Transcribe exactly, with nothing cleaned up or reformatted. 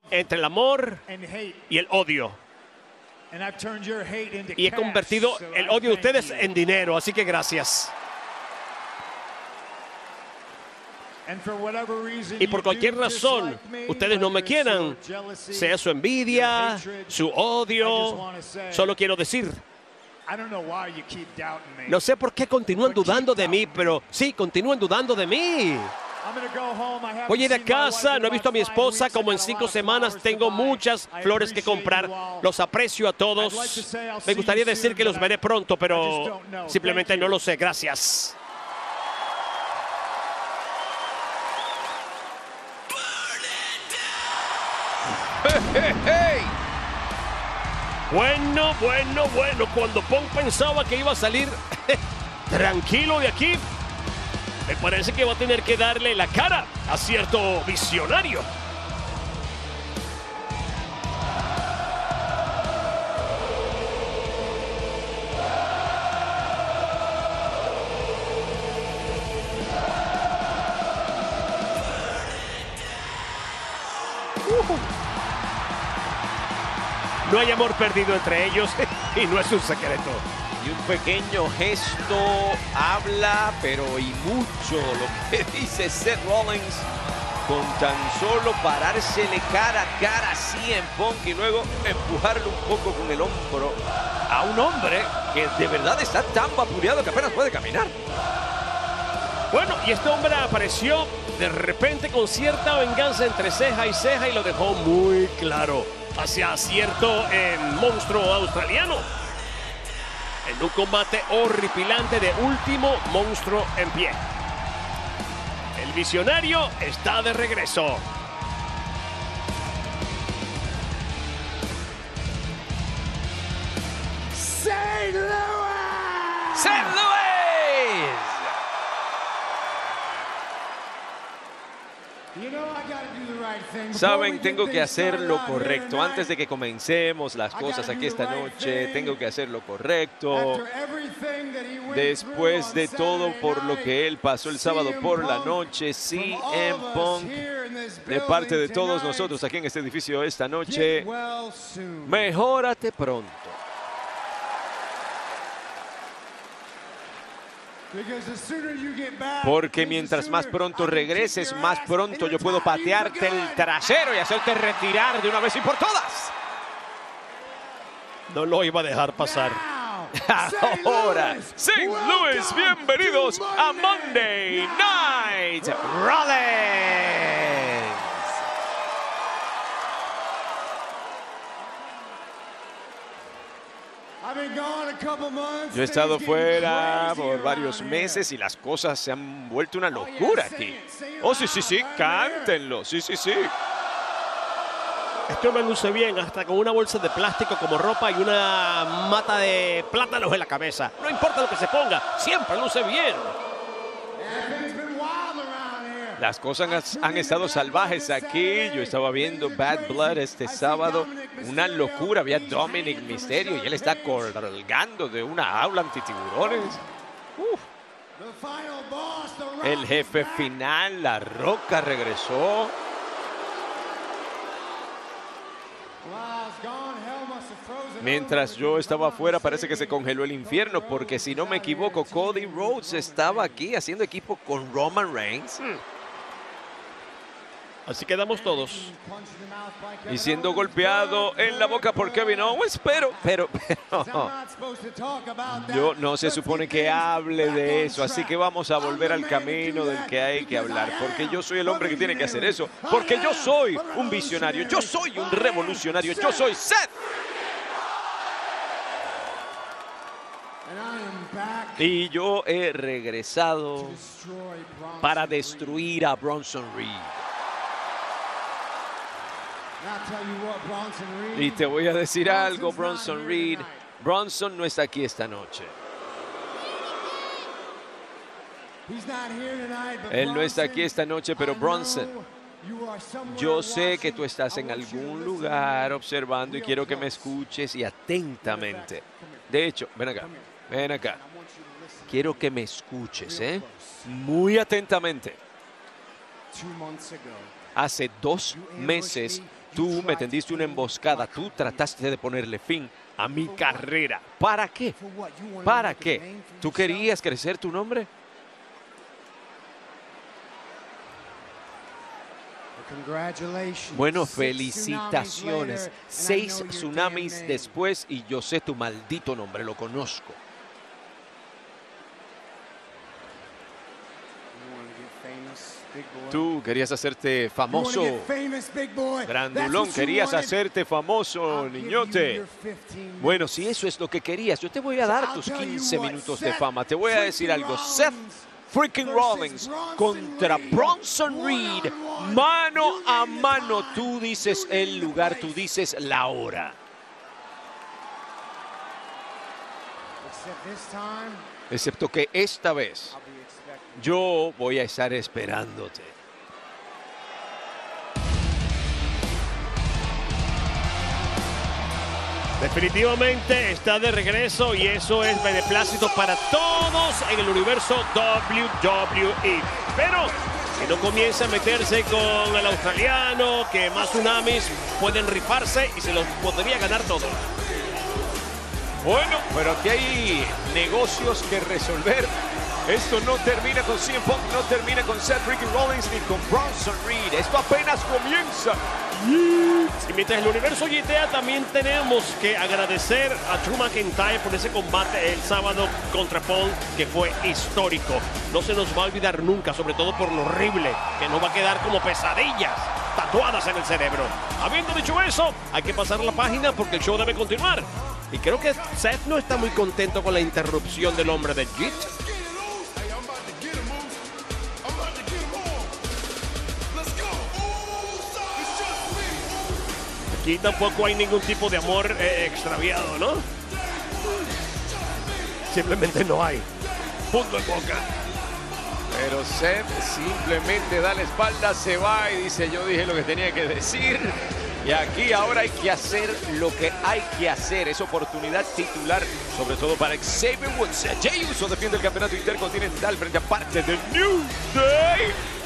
entre el amor y el odio. Y he convertido el odio de ustedes en dinero, así que gracias. Y por cualquier razón, ustedes no me quieran, sea su envidia, su odio, solo quiero decir, no sé por qué continúan dudando de mí, pero sí, continúan dudando de mí. Voy a ir a casa, no he visto a mi esposa como en cinco semanas, tengo muchas flores que comprar, los aprecio a todos. Me gustaría decir que los veré pronto, pero simplemente no lo sé, gracias. Hey, hey. Bueno, bueno, bueno, cuando Punk pensaba que iba a salir tranquilo de aquí, me parece que va a tener que darle la cara a cierto visionario. Uh. No hay amor perdido entre ellos y no es un secreto. Y un pequeño gesto habla, pero y mucho lo que dice Seth Rollins con tan solo parársele cara a cara a C M Punk y luego empujarle un poco con el hombro a un hombre que de verdad está tan vapuleado que apenas puede caminar. Bueno, y este hombre apareció de repente con cierta venganza entre ceja y ceja y lo dejó muy claro hacia cierto eh, monstruo australiano. En un combate horripilante de último monstruo en pie. El visionario está de regreso. Saint Louis! Saint Louis! Saben, tengo que hacer lo correcto. Antes de que comencemos las cosas aquí esta noche, tengo que hacer lo correcto. Después de todo por lo que él pasó el sábado por la noche, C M Punk, de parte de todos nosotros aquí en este edificio esta noche, mejórate pronto. Porque mientras más pronto regreses, más pronto yo puedo patearte el trasero y hacerte retirar de una vez y por todas. No lo iba a dejar pasar. Ahora, Saint Louis, bienvenidos a Monday Night Rollins. Yo he estado fuera por varios meses y las cosas se han vuelto una locura aquí. Oh, sí, sí, sí, cántenlo. Sí, sí, sí. Esto me luce bien, hasta con una bolsa de plástico como ropa y una mata de plátanos en la cabeza. No importa lo que se ponga, siempre luce bien. Las cosas han, han estado salvajes aquí. Yo estaba viendo Bad Blood este sábado. Una locura. Había Dominic Mysterio y él está colgando de una jaula antitiburones. Uf. El jefe final, La Roca, regresó. Mientras yo estaba afuera, parece que se congeló el infierno, porque si no me equivoco, Cody Rhodes estaba aquí haciendo equipo con Roman Reigns. Hmm. Así quedamos todos. Y siendo golpeado en la boca por Kevin Owens, pero, pero, pero, yo no se supone que hable de eso, así que vamos a volver al camino del que hay que hablar, porque yo soy el hombre que tiene que hacer eso, porque yo soy un visionario, yo soy un revolucionario, yo soy Seth. Y yo he regresado para destruir a Bronson Reed. Y te voy a decir algo, Bronson Reed. Bronson no está aquí esta noche. Él no está aquí esta noche, pero Bronson, yo sé que tú estás en algún lugar observando y quiero que me escuches y atentamente. De hecho, ven acá, ven acá. Quiero que me escuches, ¿eh? Muy atentamente. Hace dos meses Tú me tendiste una emboscada, tú trataste de ponerle fin a mi carrera. ¿Para qué? ¿Para qué? ¿Tú querías crecer tu nombre? Bueno, felicitaciones. Seis tsunamis después y yo sé tu maldito nombre, lo conozco. Tú querías hacerte famoso. Grandulón, querías hacerte famoso, niñote. Bueno, si eso es lo que querías, yo te voy a dar tus quince minutos de fama. Te voy a decir algo. Seth freaking Rollins contra Bronson Reed. Mano a mano. Tú dices el lugar, tú dices la hora. Excepto que esta vez yo voy a estar esperándote. Definitivamente está de regreso y eso es beneplácito para todos en el universo doble u doble u E. Pero que no comience a meterse con el australiano, que más tsunamis pueden rifarse y se los podría ganar todos. Bueno, pero aquí hay negocios que resolver. Esto no termina con C M Punk, no termina con Seth freaking Rollins ni con Bronson Reed. Esto apenas comienza. Y mientras el universo yitea, también tenemos que agradecer a Drew McIntyre por ese combate el sábado contra Paul, que fue histórico. No se nos va a olvidar nunca, sobre todo por lo horrible, que nos va a quedar como pesadillas tatuadas en el cerebro. Habiendo dicho eso, hay que pasar la página porque el show debe continuar. Y creo que Seth no está muy contento con la interrupción del hombre de J I T. Aquí tampoco hay ningún tipo de amor eh, extraviado, ¿no? Simplemente no hay. Punto en boca. Pero Seth simplemente da la espalda, se va y dice, yo dije lo que tenía que decir. Y aquí ahora hay que hacer lo que hay que hacer. Es oportunidad titular, sobre todo para Xavier Woods. Jey Uso defiende el campeonato intercontinental frente a parte de New Day.